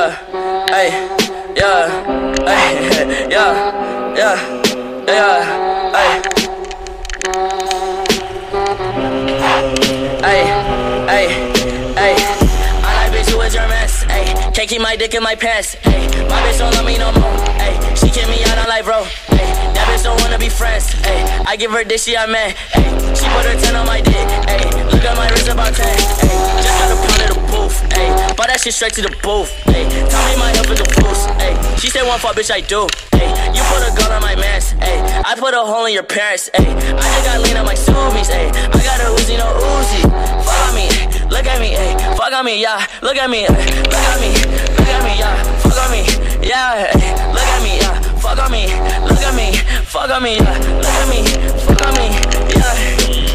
yeah, ay, yeah, ay, yeah, yeah, yeah, ay. Ay, ay, ay. I like bitch who is your mess, ay. Can't keep my dick in my pants, ay. My bitch don't love me no more, ay. She kick me out on life, bro, ay. That bitch don't wanna be friends, ay. I give her dick, she a man, ay. She put her 10 on my dick, ay. Look at my wrist about 10, ay. Just got a pound of the booth, ay. Bought that shit straight to the booth, ay. Tell me my help is a boost, ay. She said one fuck, bitch, I do, ay. You put a gun on my mans, ay. I put a hole in your parents, ay. I just got lean on my Subies, ay. I got a Uzi, no Uzi. Fuck on me, look at me, ay. Fuck on me, yeah. Look at me, ay. Look at me, look at me, yeah. Fuck on me, yeah. Ay. Look at me, yeah. Fuck on me, look at me, fuck on me, yeah. Look at me, fuck on me, yeah.